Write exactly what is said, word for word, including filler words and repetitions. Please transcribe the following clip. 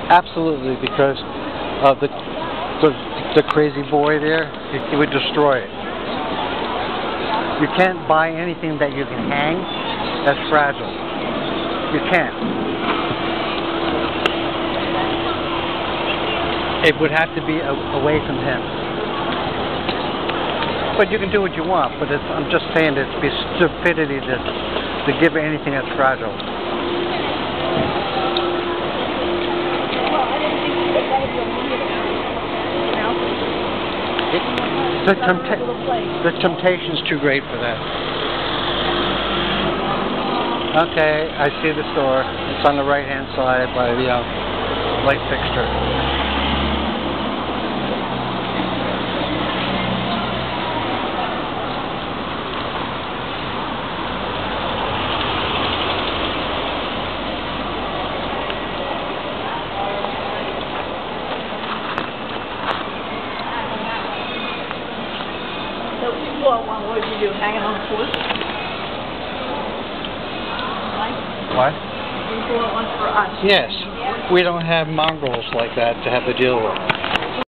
Absolutely, because of the, the, the crazy boy there, he, he would destroy it. You can't buy anything that you can hang that's fragile. You can't. It would have to be a, away from him. But you can do what you want, but it's, I'm just saying that it'd be stupidity to, to give anything that's fragile. It, the, tempta the temptation's too great for that. Okay, I see the store. It's on the right-hand side by the uh, light fixture. What would you do? Hang it on the porch? What? You bought one for us. Yes. We don't have mongrels like that to have to deal with.